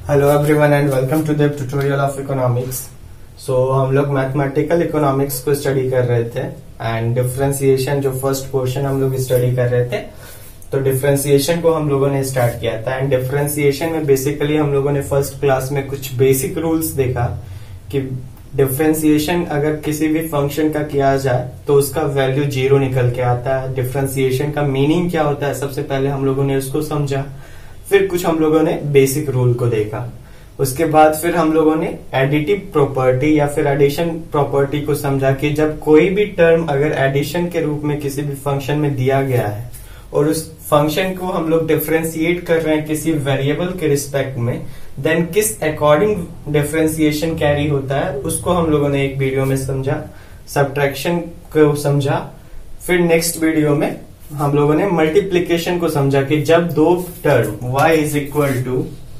Hello everyone and welcome to the tutorial of economics. So हम लोग mathematical economics को study कर रहे थे एंड डिफरेंशिएशन जो फर्स्ट पोर्शन हम लोग स्टडी कर रहे थे, तो डिफरेंशिएशन को हम लोगों ने स्टार्ट किया था। एंड डिफरेंशिएशन में बेसिकली हम लोगों ने फर्स्ट क्लास में कुछ बेसिक रूल्स देखा कि डिफरेंशिएशन अगर किसी भी फंक्शन का किया जाए तो उसका वैल्यू 0 निकल के आता है। डिफरेंशिएशन का मीनिंग क्या होता है, सबसे पहले हम लोगों ने उसको समझा। फिर कुछ हम लोगों ने बेसिक रूल को देखा। उसके बाद फिर हम लोगों ने एडिटिव प्रॉपर्टी या फिर एडिशन प्रॉपर्टी को समझा कि जब कोई भी टर्म अगर एडिशन के रूप में किसी भी फंक्शन में दिया गया है और उस फंक्शन को हम लोग डिफरेंशिएट कर रहे हैं किसी वेरिएबल के रिस्पेक्ट में, देन किस अकॉर्डिंग डिफरेंशिएशन कैरी होता है उसको हम लोगों ने एक वीडियो में समझा। सब्ट्रैक्शन को समझा। फिर नेक्स्ट वीडियो में हम लोगों ने मल्टीप्लीकेशन को समझा कि जब दो term y is equal to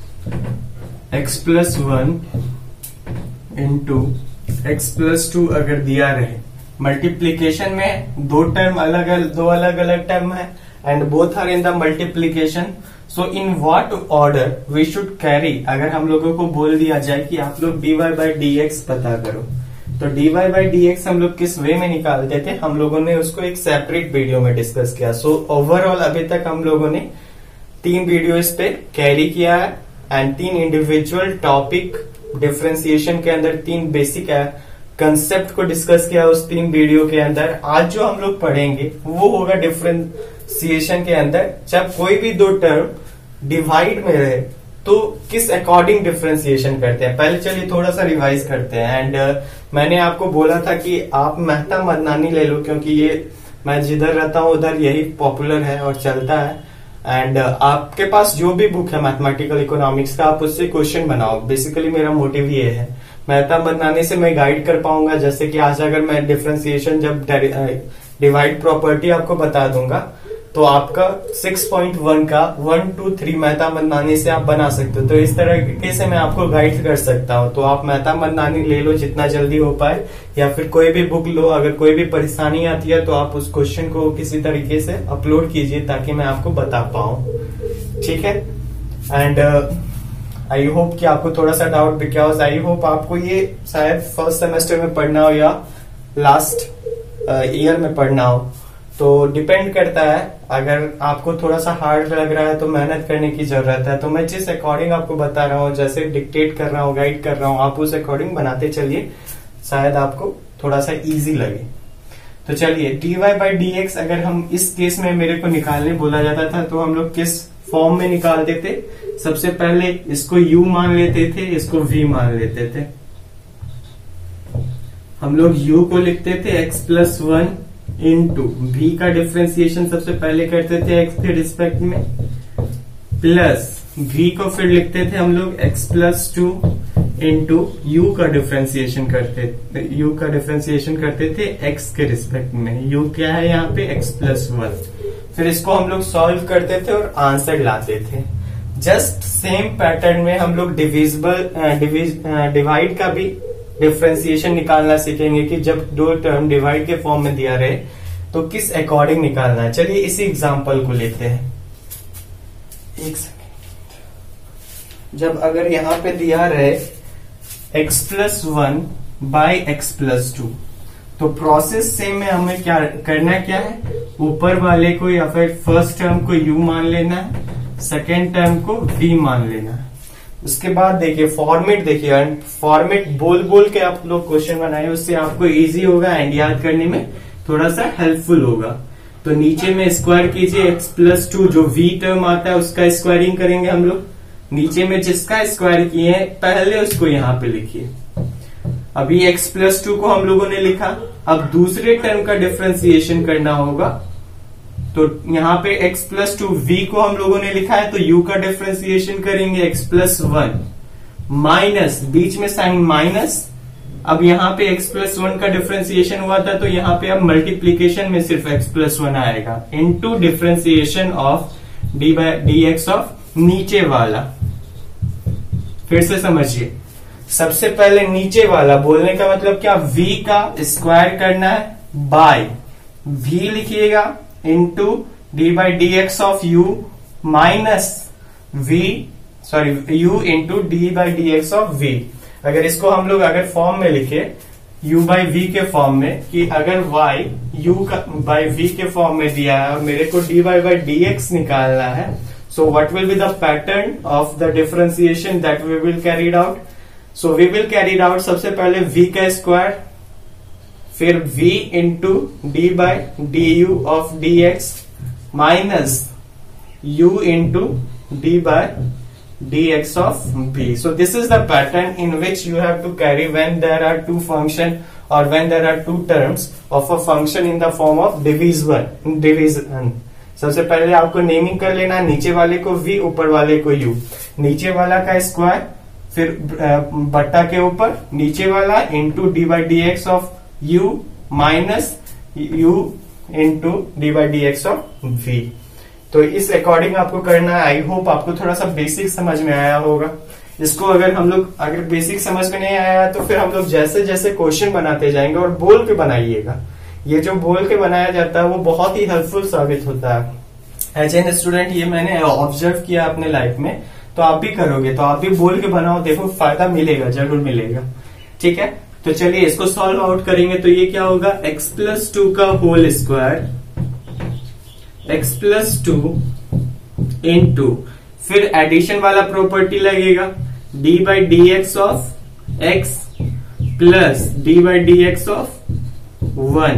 x plus 1 into x plus 2 अगर दिया रहे, मल्टीप्लीकेशन में दो अलग अलग टर्म है and both are in the multiplication. So in what order we should carry, अगर हम लोगों को बोल दिया जाए कि आप लोग dy बाई डी एक्स पता करो, तो dy बाई डी एक्स हम लोग किस वे में निकालते थे, हम लोगों ने उसको एक सेपरेट वीडियो में डिस्कस किया। सो ओवरऑल अभी तक हम लोगों ने 3 वीडियो इस पे कैरी किया है एंड 3 इंडिविजुअल टॉपिक डिफरेंशिएशन के अंदर 3 बेसिक कंसेप्ट को डिस्कस किया उस 3 वीडियो के अंदर। आज जो हम लोग पढ़ेंगे वो होगा डिफरेंशिएशन के अंदर जब कोई भी दो टर्म डिवाइड में रहे तो किस अकॉर्डिंग डिफरेंशिएशन करते हैं। पहले चलिए थोड़ा सा रिवाइज करते हैं। एंड मैंने आपको बोला था कि आप मेहता मदनानी ले लो, क्योंकि ये मैं जिधर रहता हूँ उधर यही पॉपुलर है और चलता है। एंड आपके पास जो भी बुक है मैथमेटिकल इकोनॉमिक्स का, आप उससे क्वेश्चन बनाओ। बेसिकली मेरा मोटिव ये है, मेहता मदनानी से मैं गाइड कर पाऊंगा। जैसे कि आज अगर मैं डिफरेंशिएशन जब डिवाइड प्रॉपर्टी आपको बता दूंगा तो आपका 6.1 का 1 2 3 मेहता मदनानी से आप बना सकते हो। तो इस तरीके से मैं आपको गाइड कर सकता हूं। तो आप मेहता मदनानी ले लो जितना जल्दी हो पाए, या फिर कोई भी बुक लो। अगर कोई भी परेशानी आती है तो आप उस क्वेश्चन को किसी तरीके से अपलोड कीजिए ताकि मैं आपको बता पाऊं। ठीक है। एंड आई होप कि आपको थोड़ा सा डाउट, बिकॉज आई होप आपको ये शायद फर्स्ट सेमेस्टर में पढ़ना हो या लास्ट ईयर में पढ़ना हो, तो डिपेंड करता है। अगर आपको थोड़ा सा हार्ड लग रहा है तो मेहनत करने की जरूरत है। तो मैं जिस अकॉर्डिंग आपको बता रहा हूँ, जैसे डिक्टेट कर रहा हूँ, गाइड कर रहा हूँ, आप उस अकॉर्डिंग बनाते चलिए, शायद आपको थोड़ा सा इजी लगे। तो चलिए dy बाई डी एक्स अगर हम इस केस में मेरे को निकालने बोला जाता था तो हम लोग किस फॉर्म में निकालते थे। सबसे पहले इसको u मान लेते थे, इसको v मान लेते थे। हम लोग u को लिखते थे एक्स प्लस 1 इंटू v का डिफरेंशिएशन सबसे पहले करते थे x के रिस्पेक्ट में, प्लस v को फिर लिखते थे हम लोग x प्लस 2 इंटू u का डिफरेंशिएशन करते थे x के रिस्पेक्ट में। u क्या है यहाँ पे x प्लस 1। फिर इसको हम लोग सॉल्व करते थे और आंसर लाते थे। जस्ट सेम पैटर्न में हम लोग डिवाइड का भी डिफरेंशिएशन निकालना सीखेंगे कि जब दो टर्म डिवाइड के फॉर्म में दिया रहे तो किस अकॉर्डिंग निकालना है। चलिए इसी एग्जांपल को लेते हैं। एक सेकेंड। जब अगर यहाँ पे दिया रहे x plus 1 by x plus 2, तो प्रोसेस सेम में हमें क्या करना है, ऊपर वाले को या फिर फर्स्ट टर्म को u मान लेना है, सेकेंड टर्म को v मान लेना है। उसके बाद देखिए फॉर्मेट, देखिए फॉर्मेट बोल के आप लोग क्वेश्चन बनाए, उससे आपको इजी होगा एंड याद करने में थोड़ा सा हेल्पफुल होगा। तो नीचे में स्क्वायर कीजिए x प्लस 2, जो v टर्म आता है उसका स्क्वायरिंग करेंगे हम लोग। नीचे में जिसका स्क्वायर किए हैं पहले उसको यहाँ पे लिखिए। अभी x प्लस 2 को हम लोगों ने लिखा, अब दूसरे टर्म का डिफरेंशिएशन करना होगा। तो यहाँ पे x प्लस 2 v को हम लोगों ने लिखा है, तो u का डिफरेंशिएशन करेंगे x प्लस 1 माइनस, बीच में साइन माइनस। अब यहाँ पे x प्लस 1 का डिफरेंशिएशन हुआ था तो यहाँ पे अब मल्टीप्लीकेशन में सिर्फ x प्लस 1 आएगा, into differentiation of d by d x of नीचे वाला। फिर से समझिए, सबसे पहले नीचे वाला बोलने का मतलब क्या, v का स्क्वायर करना है बाय v लिखिएगा into d by d x of u minus v sorry u into d by d x of v। अगर इसको हम लोग अगर फॉर्म में लिखे u बाई v के फॉर्म में, कि अगर y u बाई v के फॉर्म में दिया है और मेरे को dy बाई डी एक्स निकालना है, so what will be the pattern of the differentiation that we will carried out. So we will carried out सबसे पहले v का स्क्वायर, फिर v into d by d u of d x minus u into d by dx of b. So this is the pattern in which you have to carry when there are two function or when there are two terms of a function in the form of division. सबसे पहले आपको naming कर लेना, नीचे वाले को v, ऊपर वाले को u। नीचे वाला का स्क्वायर, फिर बट्टा के ऊपर नीचे वाला into d by d x of u minus u into d by d x of v। तो इस अकॉर्डिंग आपको करना है। आई होप आपको थोड़ा सा बेसिक समझ में आया होगा। इसको अगर बेसिक समझ में नहीं आया तो फिर हम लोग जैसे जैसे क्वेश्चन बनाते जाएंगे, और बोल के बनाइएगा। ये जो बोल के बनाया जाता है वो बहुत ही हेल्पफुल साबित होता है एज एन स्टूडेंट। ये मैंने ऑब्जर्व किया अपने लाइफ में, तो आप भी करोगे तो आप भी बोल के बनाओ, देखो फायदा मिलेगा, जरूर मिलेगा। ठीक है, तो चलिए इसको सॉल्व आउट करेंगे। तो ये क्या होगा, x प्लस 2 का whole square, x plus 2 into, फिर एडिशन वाला प्रॉपर्टी लगेगा, d by d x of x plus d by d x of 1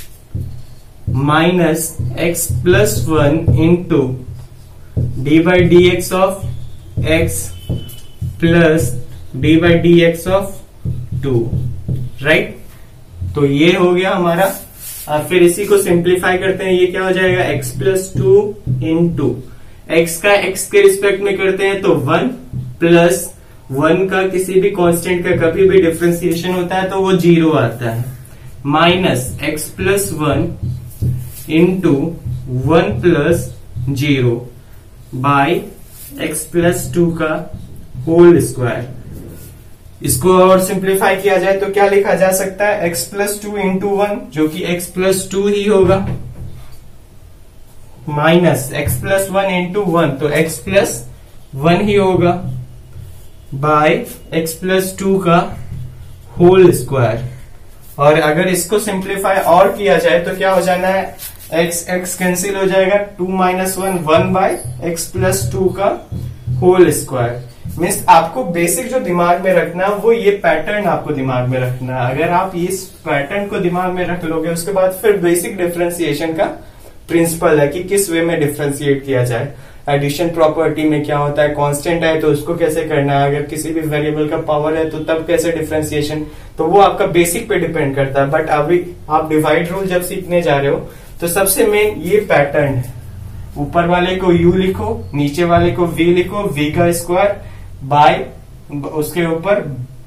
minus x plus 1 into d by d x of x plus d by d x of 2, right. तो ये हो गया हमारा। फिर इसी को सिंप्लीफाई करते हैं, ये क्या हो जाएगा, x प्लस 2 इंटू एक्स का x के रिस्पेक्ट में करते हैं तो 1 प्लस 1 का किसी भी कांस्टेंट का कभी भी डिफरेंशिएशन होता है तो वो 0 आता है, minus x plus 1 into 1 plus 0 by x plus 2 का होल स्क्वायर। इसको और सिंप्लीफाई किया जाए तो क्या लिखा जा सकता है, x प्लस 2 इंटू 1 जो कि x प्लस 2 ही होगा, माइनस x प्लस 1 इंटू 1 तो x प्लस 1 ही होगा, बाय x प्लस 2 का होल स्क्वायर। और अगर इसको सिंप्लीफाई और किया जाए तो क्या हो जाना है, x कैंसिल हो जाएगा, 2 माइनस 1 बाय x प्लस 2 का होल स्क्वायर। मीन्स आपको बेसिक जो दिमाग में रखना वो ये पैटर्न आपको दिमाग में रखना है। अगर आप इस पैटर्न को दिमाग में रख लोगे, उसके बाद फिर बेसिक डिफरेंशिएशन का प्रिंसिपल है कि किस वे में डिफरेंशिएट किया जाए। एडिशन प्रॉपर्टी में क्या होता है, कांस्टेंट है तो उसको कैसे करना है, अगर किसी भी वेरिएबल का पावर है तो तब कैसे डिफरेंशिएशन, तो वो आपका बेसिक पे डिपेंड करता है। बट अभी आप डिवाइड रूल जब सीखने जा रहे हो तो सबसे मेन ये पैटर्न है, ऊपर वाले को u लिखो, नीचे वाले को v लिखो, v का स्क्वायर बाय उसके ऊपर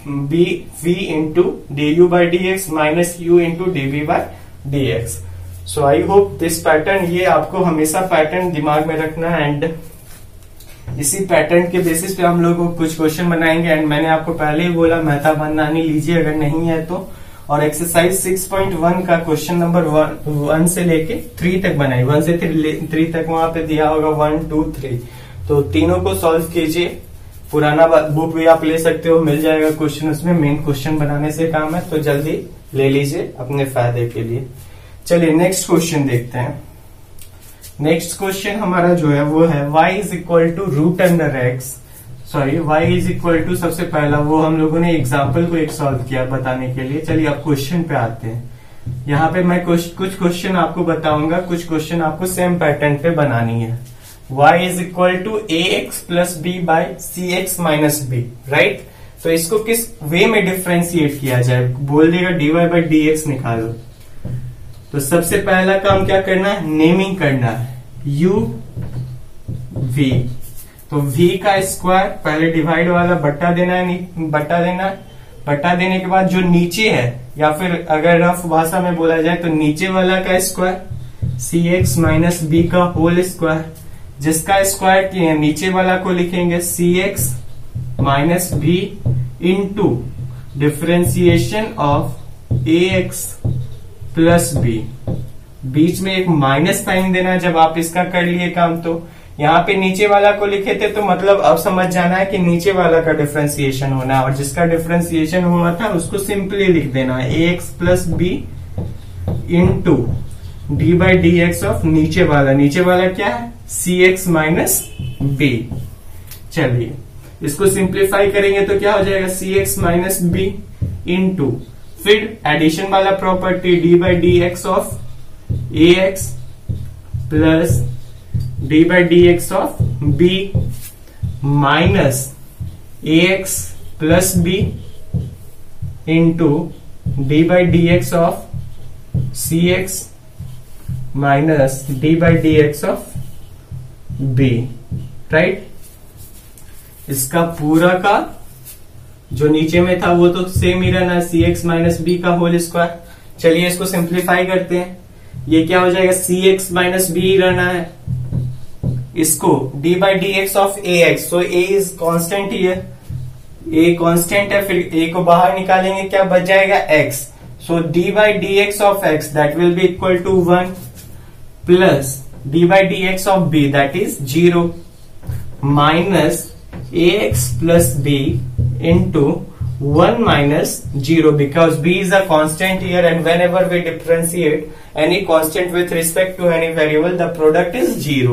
v into d u by d x minus u into d v by d x. So I hope this pattern, ये आपको हमेशा पैटर्न दिमाग में रखना है, एंड इसी पैटर्न के बेसिस पे हम लोग कुछ क्वेश्चन बनाएंगे। एंड मैंने आपको पहले ही बोला मेहता बनानी लीजिए अगर नहीं है तो, और एक्सरसाइज 6.1 का क्वेश्चन नंबर 1 से लेके 3 तक बनाई, 1 से 3 तक वहां पे दिया होगा 1 2 3, तो तीनों को सॉल्व कीजिए। पुराना बुक भी आप ले सकते हो, मिल जाएगा क्वेश्चन उसमें, मेन क्वेश्चन बनाने से काम है, तो जल्दी ले लीजिए अपने फायदे के लिए। चलिए नेक्स्ट क्वेश्चन देखते हैं। नेक्स्ट क्वेश्चन हमारा जो है वो है y is equal to root under x, sorry y is equal to, सबसे पहला वो हम लोगों ने एग्जाम्पल को एक सॉल्व किया बताने के लिए। चलिए अब क्वेश्चन पे आते हैं। यहाँ पे मैं कुछ क्वेश्चन आपको बताऊंगा, कुछ क्वेश्चन आपको सेम पैटर्न पे बनानी है। y is equal to a x plus b by c x minus b, right. तो इसको किस वे में डिफ्रेंशिएट किया जाए, बोल देगा dy बाई डी एक्स निकालो। तो सबसे पहला काम क्या करना है, नेमिंग करना है u v। तो v का स्क्वायर पहले डिवाइड वाला बट्टा देना है, बट्टा देने के बाद जो नीचे है, या फिर अगर रफ भाषा में बोला जाए तो नीचे वाला का square c x minus b का होल स्क्वायर, जिसका स्क्वायर किए नीचे वाला को लिखेंगे c x minus b into differentiation of a x plus b. बीच में एक माइनस साइन देना, जब आप इसका कर लिए काम तो यहाँ पे नीचे वाला को लिखे थे तो मतलब अब समझ जाना है कि नीचे वाला का डिफरेंशिएशन होना है, और जिसका डिफरेंशिएशन हुआ था उसको सिंपली लिख देना है ax plus b into d by d x of नीचे वाला क्या है सी एक्स माइनस बी। चलिए इसको सिंप्लीफाई करेंगे तो क्या हो जाएगा c x minus b into फिर एडिशन वाला property d by d x of a x plus d by d x of b minus a x plus b into d by d x of c x minus d by d x of b. Right, इसका पूरा का जो नीचे में था वो तो same ही रहना है सी एक्स माइनस बी का होल स्क्वायर। चलिए इसको सिंप्लीफाई करते हैं, ये क्या हो जाएगा सी एक्स माइनस बी रहना है, इसको d by d x of a x, so a is constant here, a constant है, फिर ए को बाहर निकालेंगे क्या बच जाएगा x, so d by d x of x that will be equal to 1 plus d by d x of b that is 0 minus a x plus b into 1 minus 0 because b is a constant here, and whenever we differentiate any constant with respect to any variable the product is 0.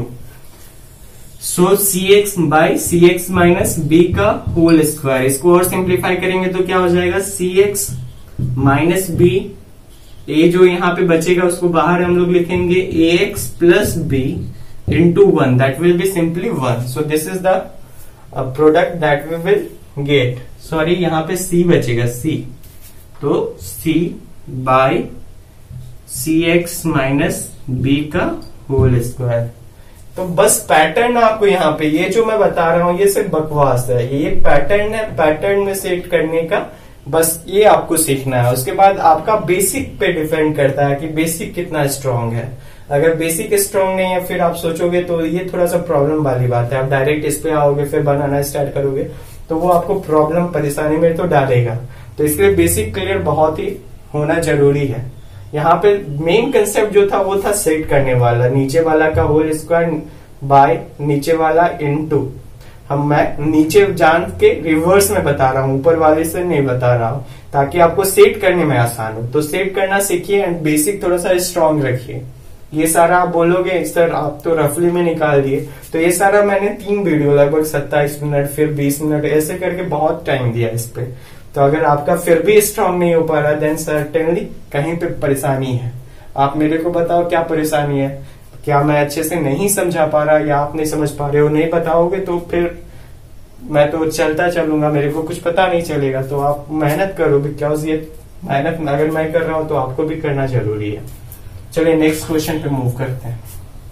So cx by cx minus b का whole square, इसको और simplify करेंगे तो क्या हो जाएगा cx minus b, a जो यहाँ पे बचेगा उसको बाहर हम लोग लिखेंगे ax plus b into 1 that will be simply 1. So this is the product that we will get. Sorry यहाँ पे c बचेगा c, तो c by c x minus b का होल स्क्वायर। तो बस पैटर्न आपको यहाँ पे ये जो मैं बता रहा हूँ ये सिर्फ बकवास है, ये पैटर्न है, पैटर्न में सेट करने का बस ये आपको सीखना है। उसके बाद आपका बेसिक पे डिपेंड करता है कि बेसिक कितना स्ट्रांग है। अगर बेसिक स्ट्रांग नहीं है फिर आप सोचोगे तो ये थोड़ा सा प्रॉब्लम वाली बात है। आप डायरेक्ट इस पे आओगे फिर बनाना स्टार्ट करोगे तो वो आपको प्रॉब्लम परेशानी में तो डालेगा। तो इसलिए बेसिक क्लियर बहुत ही होना जरूरी है। यहाँ पे मेन कंसेप्ट जो था वो था सेट करने वाला, नीचे वाला का होल स्क्वायर बाय नीचे वाला इनटू, मैं नीचे जान के रिवर्स में बता रहा हूँ, ऊपर वाले से नहीं बता रहा हूँ, ताकि आपको सेट करने में आसान हो। तो सेट करना सीखिए एंड बेसिक थोड़ा सा स्ट्रांग रखिए। ये सारा आप बोलोगे सर आप तो रफली में निकाल दिए, तो ये सारा मैंने 3 वीडियो लगभग 27 मिनट फिर 20 मिनट ऐसे करके बहुत टाइम दिया इस पे। तो अगर आपका फिर भी स्ट्रांग नहीं हो पा रहा देन सर्टेनली कहीं पे परेशानी है। आप मेरे को बताओ क्या परेशानी है, क्या मैं अच्छे से नहीं समझा पा रहा या आप नहीं समझ पा रहे हो। नहीं बताओगे तो फिर मैं तो चलता चलूंगा, मेरे को कुछ पता नहीं चलेगा। तो आप मेहनत करो, बिकॉज ये मेहनत अगर मैं कर रहा हूं तो आपको भी करना जरूरी है। चलिए नेक्स्ट क्वेश्चन पे मूव करते हैं।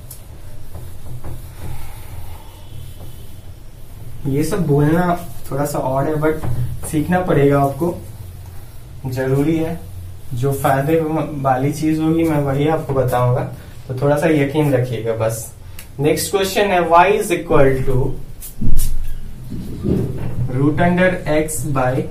ये सब बोलना थोड़ा सा ऑड है बट सीखना पड़ेगा आपको, जरूरी है। जो फायदे वाली चीज होगी मैं वही आपको बताऊंगा, तो थोड़ा सा यकीन रखिएगा बस। नेक्स्ट क्वेश्चन है y is equal to root under x by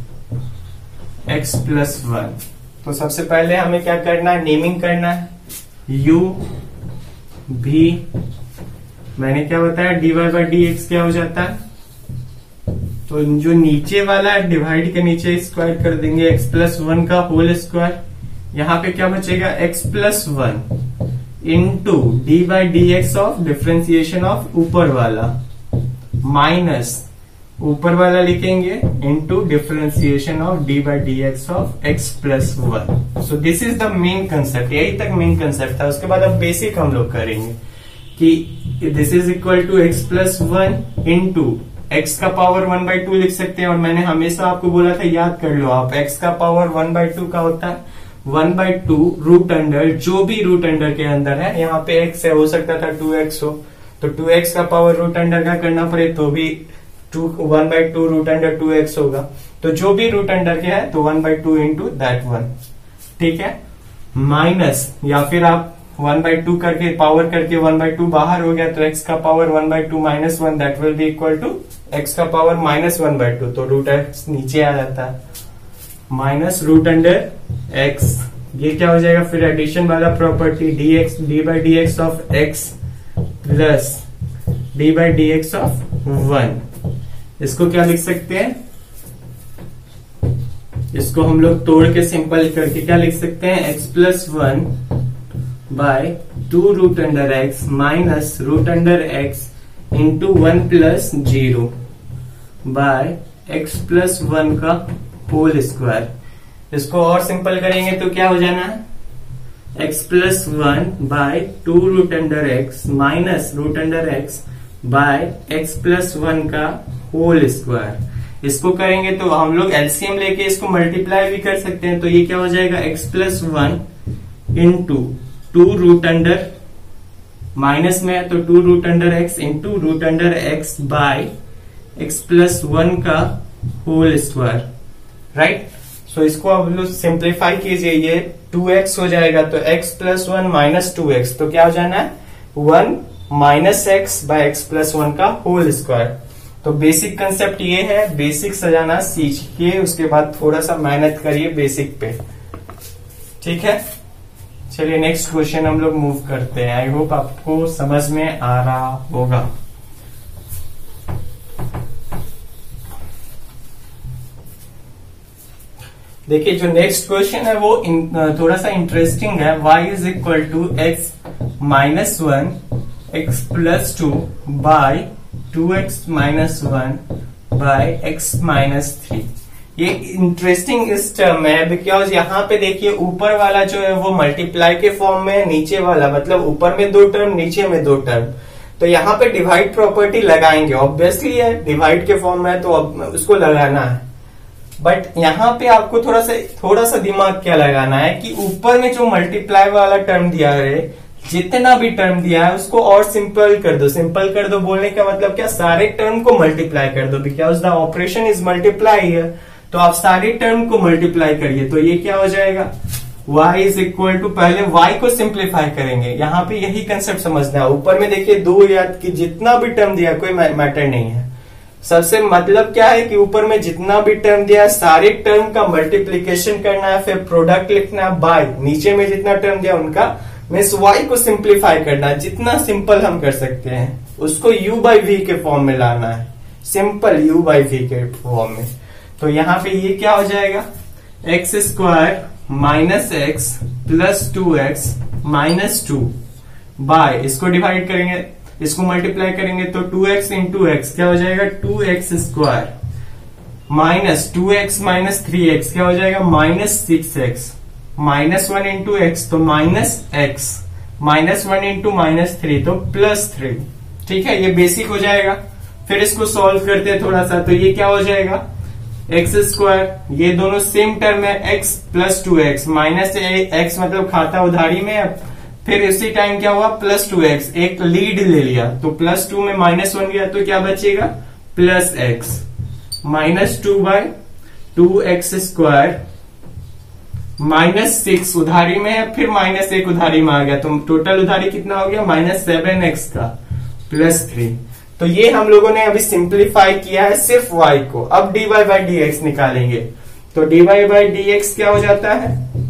x plus 1। तो सबसे पहले हमें क्या करना है, नेमिंग करना है। u भी मैंने क्या बताया dy बाई डी एक्स क्या हो जाता है, तो जो नीचे वाला है डिवाइड के नीचे स्क्वायर कर देंगे x प्लस 1 का होल स्क्वायर। यहाँ पे क्या बचेगा x plus 1 into d by d x of differentiation of ऊपर वाला माइनस ऊपर वाला लिखेंगे into differentiation of d by d x of x plus 1। So this is the main concept, यही तक मेन कंसेप्ट था। उसके बाद अब बेसिक हम लोग करेंगे कि this is equal to x plus 1 into x का पावर 1/2 लिख सकते हैं। और मैंने हमेशा आपको बोला था याद कर लो आप, एक्स का पावर 1/2 का होता है 1/2 रूट अंडर, जो भी रूट अंडर के अंदर है। यहाँ पे एक्स है, हो सकता था 2x हो, तो 2x का पावर रूट अंडर का करना पड़े तो भी 1/2 रूट अंडर 2x होगा। तो जो भी रूट अंडर के है तो 1/2 इंटू दैट 1, ठीक है। माइनस या फिर आप 1/2 करके पावर करके 1/2 बाहर हो गया तो x का power 1/2 minus 1 that will be equal to x का पावर माइनस 1/2, तो रूट x नीचे आ जाता है माइनस रूट अंडर x। ये क्या हो जाएगा फिर एडिशन वाला property d by d x of x plus d by d x of 1। इसको क्या लिख सकते हैं, इसको हम लोग तोड़ के सिंपल करके क्या लिख सकते हैं, x plus 1 by 2 root under x minus root under x into 1 plus 0 by x plus 1 का होल स्क्वायर। इसको और सिंपल करेंगे तो क्या हो जाना है, x plus 1 by 2 root under x minus root under x by x plus 1 का होल स्क्वायर। इसको करेंगे तो हम लोग एलसीएम लेके इसको मल्टीप्लाई भी कर सकते हैं, तो ये क्या हो जाएगा, x plus 1 into 2 root under, minus में है तो 2 root under x into root under x by x plus 1 का होल स्क्वायर, राइट। सो इसको अब लोग सिंप्लीफाई कीजिए, ये 2x हो जाएगा तो x प्लस 1 माइनस 2x, तो क्या हो जाना है 1 minus x by x plus 1 का होल स्क्वायर। तो बेसिक कंसेप्ट ये है, बेसिक सजाना सीखिए, उसके बाद थोड़ा सा मेहनत करिए बेसिक पे, ठीक है। चलिए नेक्स्ट क्वेश्चन हम लोग मूव करते हैं। आई होप आपको समझ में आ रहा होगा। देखिए जो नेक्स्ट क्वेश्चन है वो थोड़ा सा इंटरेस्टिंग है। y is equal to x minus 1 x plus 2 by 2x minus 1 by x minus 3। ये इंटरेस्टिंग इस टर्म में है बिकॉज यहाँ पे देखिए ऊपर वाला जो है वो मल्टीप्लाई के फॉर्म में है, नीचे वाला मतलब ऊपर में 2 टर्म नीचे में 2 टर्म, तो यहाँ पे डिवाइड प्रॉपर्टी लगाएंगे, ऑब्वियसली है डिवाइड के फॉर्म में है तो अब उसको लगाना है। बट यहाँ पे आपको थोड़ा सा दिमाग क्या लगाना है कि ऊपर में जो मल्टीप्लाई वाला टर्म दिया है, जितना भी टर्म दिया है उसको और सिंपल कर दो। सिंपल कर दो बोलने का मतलब क्या, सारे टर्म को मल्टीप्लाई कर दो, because the operation is multiply है, तो आप सारे टर्म को मल्टीप्लाई करिए। तो ये क्या हो जाएगा, y इज इक्वल टू, पहले y को सिंप्लीफाई करेंगे, यहाँ पे यही कंसेप्ट समझना है। ऊपर में देखिए 2 याद की जितना भी टर्म दिया कोई मैटर नहीं है, सबसे मतलब क्या है कि ऊपर में जितना भी टर्म दिया है सारे टर्म का मल्टीप्लीकेशन करना है, फिर प्रोडक्ट लिखना है बाय नीचे में जितना टर्म दिया उनका, मीन्स y को सिंप्लीफाई करना है, जितना सिंपल हम कर सकते हैं उसको u बाई वी के फॉर्म में लाना है, सिंपल u बाई वी के फॉर्म में। तो यहाँ पे ये क्या हो जाएगा, x square minus x plus 2x minus 2 by, इसको डिवाइड करेंगे, इसको मल्टीप्लाई करेंगे तो 2x इंटू एक्स क्या हो जाएगा 2x square minus 2x minus 3x क्या हो जाएगा minus 6x minus 1 into x तो minus x minus 1 into minus 3 तो प्लस 3, ठीक है। ये बेसिक हो जाएगा। फिर इसको सॉल्व करते हैं थोड़ा सा, तो ये क्या हो जाएगा एक्स स्क्वायर, ये दोनों सेम टर्म है, x plus 2x minus x मतलब खाता उधारी में, फिर इसी टाइम क्या हुआ प्लस 2x, एक लीड ले लिया तो प्लस 2 में माइनस 1 गया तो क्या बचेगा plus x minus 2 by 2x square minus 6 उधारी में है, फिर माइनस 1 उधारी में आ गया, तो टोटल उधारी कितना हो गया माइनस 7x का प्लस 3। तो ये हम लोगों ने अभी सिंप्लीफाई किया है सिर्फ y को। अब dy बाई dx निकालेंगे, तो dy बाई dx क्या हो जाता है,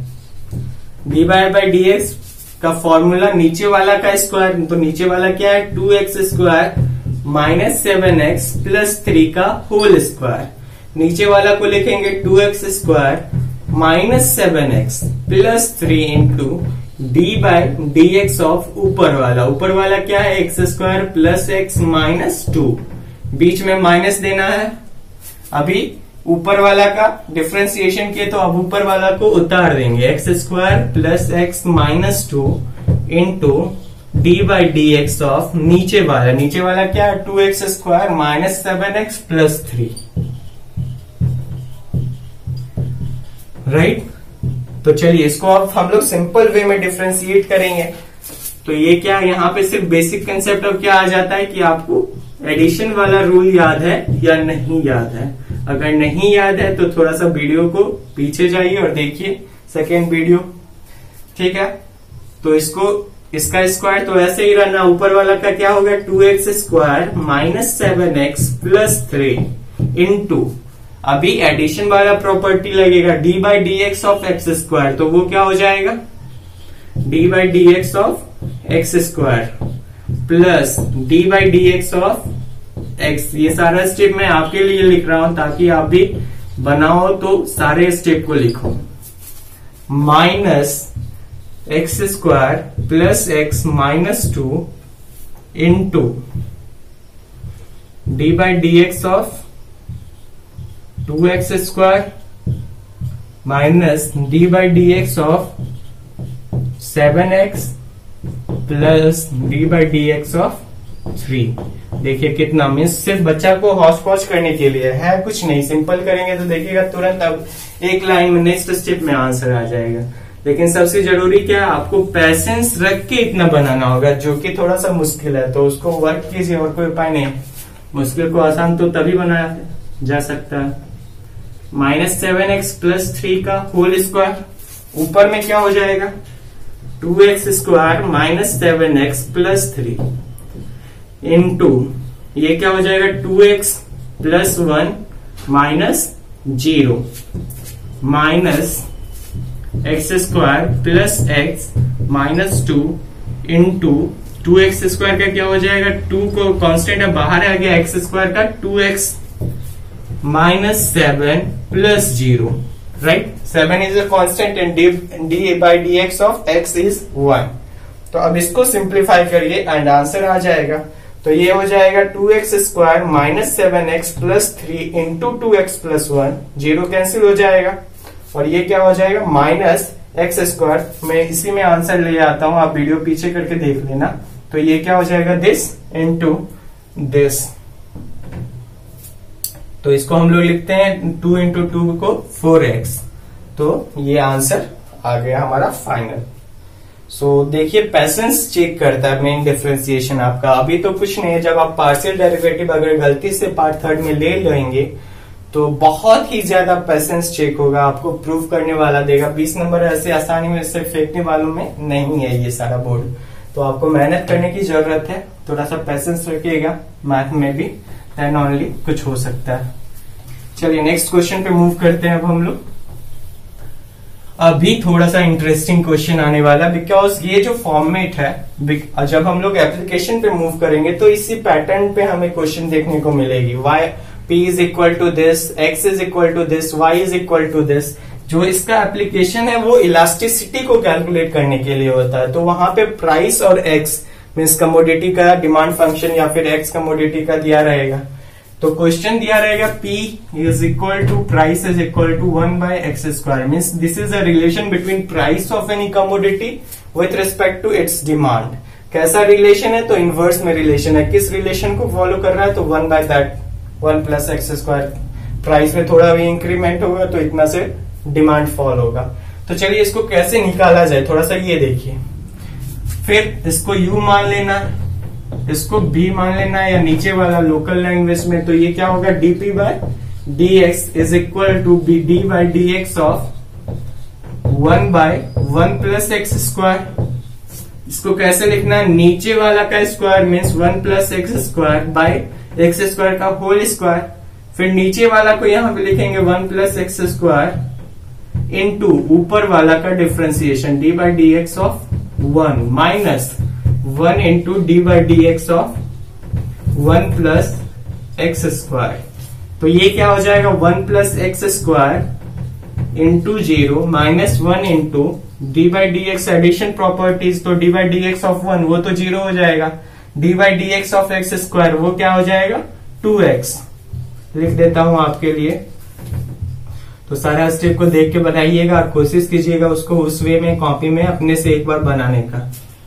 dy बाई dx का फॉर्मूला नीचे वाला का स्क्वायर, तो नीचे वाला क्या है 2x square minus 7x plus 3 का होल स्क्वायर, नीचे वाला को लिखेंगे 2x square minus 7x plus 3 into d by d x of ऊपर वाला क्या है x square plus x minus 2, बीच में माइनस देना है। अभी ऊपर वाला का डिफरेंशिएशन किए तो अब ऊपर वाला को उतार देंगे, x square plus x minus 2 into d by d x of नीचे वाला क्या है 2x square minus 7x plus 3, right. तो चलिए इसको अब हम लोग सिंपल वे में डिफरेंशिएट करेंगे। तो ये क्या यहाँ पे सिर्फ बेसिक कंसेप्ट अब क्या आ जाता है कि आपको एडिशन वाला रूल याद है या नहीं याद है। अगर नहीं याद है तो थोड़ा सा वीडियो को पीछे जाइए और देखिए सेकेंड वीडियो, ठीक है। तो इसका स्क्वायर तो ऐसे ही रहना, ऊपर वाला का क्या होगा 2x square minus 7x plus 3 into अभी एडिशन वाला प्रॉपर्टी लगेगा d by d x of x square, तो वो क्या हो जाएगा d by d x of x square plus d by d x of x. ये सारा स्टेप मैं आपके लिए लिख रहा हूं ताकि आप भी बनाओ तो सारे स्टेप को लिखो। Minus x square plus x minus 2 into d by d x of 2x square minus d by d x of 7x plus d by d x of 3। देखिए कितना मीन्स सिर्फ बच्चा को हौच पौच करने के लिए है, कुछ नहीं। सिंपल करेंगे तो देखिएगा तुरंत अब एक लाइन में नेक्स्ट स्टेप में आंसर आ जाएगा। लेकिन सबसे जरूरी क्या है, आपको पैसेंस रख के इतना बनाना होगा, जो कि थोड़ा सा मुश्किल है। तो उसको वर्क कीजिए, और कोई उपाय नहीं। मुश्किल को आसान तो तभी बनाया जा सकता है। -7x प्लस 3 का होल स्क्वायर, ऊपर में क्या हो जाएगा 2x square minus 7x plus 3 into ये क्या हो जाएगा 2x plus 1 minus 0 minus x square plus x minus 2 into 2x square का क्या हो जाएगा 2 को कांस्टेंट है बाहर आ गया, एक्स स्क्वायर का 2x minus 7 plus 0, right. 7 is a constant and d by d x of x is 1। तो अब इसको सिंप्लीफाई करिए एंड आंसर आ जाएगा। तो ये हो जाएगा 2x square minus 7x plus 3 into 2x plus 1, 0 cancel हो जाएगा। और ये क्या हो जाएगा माइनस एक्स स्क्वायर। मैं इसी में आंसर ले आता हूं, आप वीडियो पीछे करके देख लेना। तो ये क्या हो जाएगा दिस इंटू दिस। तो इसको हम लोग लिखते हैं 2 इंटू 2 को 4x। तो ये आंसर आ गया हमारा फाइनल। सो देखिए पैसेंस चेक करता है मेन डिफरेंशिएशन आपका। अभी तो कुछ नहीं है, जब आप पार्शियल डेरिवेटिव अगर गलती से पार्ट 3 में ले लेंगे तो बहुत ही ज्यादा पैसेंस चेक होगा, आपको प्रूव करने वाला देगा। 20 नंबर ऐसे आसानी में से फेंकने वालों में नहीं है ये सारा बोर्ड। तो आपको मेहनत करने की जरूरत है, थोड़ा सा पैसेंस रखिएगा मैथ में भी, देन ओनली कुछ हो सकता है। चलिए नेक्स्ट क्वेश्चन पे मूव करते हैं अब हम लोग। अभी थोड़ा सा इंटरेस्टिंग क्वेश्चन आने वाला, बिकॉज ये जो फॉर्मेट है जब हम लोग एप्लीकेशन पे मूव करेंगे तो इसी पैटर्न पे हमें क्वेश्चन देखने को मिलेगी। Y p is equal to this, x is equal to this, y is equal to this. जो इसका एप्लीकेशन है वो इलास्टिसिटी को कैलकुलेट करने के लिए होता है। तो वहां पे प्राइस और x मीन्स कमोडिटी का डिमांड फंक्शन या फिर x कमोडिटी का दिया रहेगा। तो क्वेश्चन दिया रहेगा p is equal to price is equal to 1 by x square. Means this is a relation between price of any commodity with respect to its demand. कैसा relation है, तो इनवर्स में रिलेशन है। किस रिलेशन को follow कर रहा है, तो 1 by that 1 plus x square. Price में थोड़ा भी इंक्रीमेंट होगा तो इतना से डिमांड फॉल होगा। तो चलिए इसको कैसे निकाला जाए थोड़ा सा ये देखिए। फिर इसको u मान लेना, इसको b मान लेना है, या नीचे वाला लोकल लैंग्वेज में तो ये क्या होगा dp by dx is equal to d by d x of 1 by 1 plus x square. इसको कैसे लिखना है, नीचे वाला का square means 1 plus x square by x square का होल स्क्वायर। फिर नीचे वाला को यहां पे लिखेंगे 1 प्लस एक्स स्क्वायर इंटू ऊपर वाला का differentiation d by d x of 1 minus 1 into d by d x of 1 plus x square. तो ये क्या हो जाएगा 1 plus x square into 0 minus 1 into d by d x addition properties. तो d by d x of 1 वो तो 0 हो जाएगा, d by d x of x square वो क्या हो जाएगा 2x। लिख देता हूं आपके लिए। तो सारा स्टेप को देख के बनाइएगा और कोशिश कीजिएगा उसको उस वे में कॉपी में अपने से एक बार बनाने का।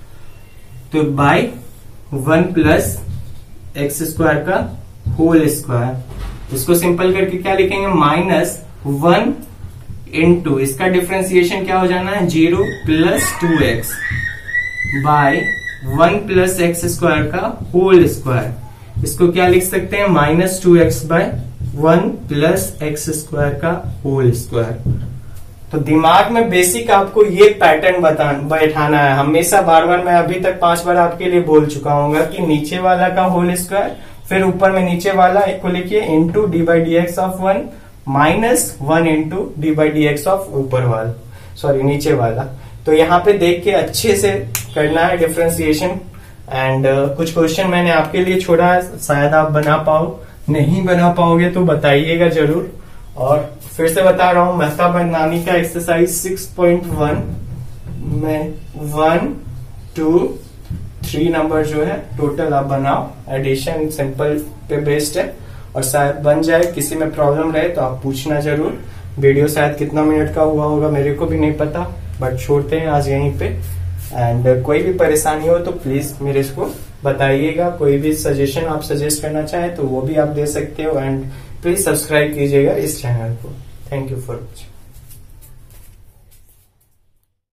तो बाय 1 प्लस एक्स स्क्वायर का होल स्क्वायर, इसको सिंपल करके क्या लिखेंगे माइनस 1 इंटू इसका डिफरेंशिएशन क्या हो जाना है 0 plus 2x by 1 plus x square का होल स्क्वायर। इसको क्या लिख सकते हैं minus 2x by 1 plus x square का होल स्क्वायर। तो दिमाग में बेसिक आपको ये पैटर्न बैठाना है हमेशा। बार बार मैं अभी तक 5 बार आपके लिए बोल चुका हूँ कि नीचे वाला का होल स्क्वायर, फिर ऊपर में नीचे वाला को लिखिए into d by d x of 1 minus 1 into d by d x of ऊपर वाला, सॉरी नीचे वाला। तो यहाँ पे देख के अच्छे से करना है डिफरेंशिएशन। एंड कुछ क्वेश्चन मैंने आपके लिए छोड़ा है, शायद आप बना पाओ, नहीं बना पाओगे तो बताइएगा जरूर। और फिर से बता रहा हूं, मेहता बनानी का एक्सरसाइज 6.1 में 1 2 3 नंबर जो है टोटल आप बनाओ, एडिशन सिंपल पे बेस्ड है और शायद बन जाए। किसी में प्रॉब्लम रहे तो आप पूछना जरूर। वीडियो शायद कितना मिनट का हुआ होगा मेरे को भी नहीं पता, बट छोड़ते हैं आज यहीं पे। एंड कोई भी परेशानी हो तो प्लीज मेरे को बताइएगा। कोई भी सजेशन आप सजेस्ट करना चाहें तो वो भी आप दे सकते हो। एंड प्लीज सब्सक्राइब कीजिएगा इस चैनल को। Thank you for watching.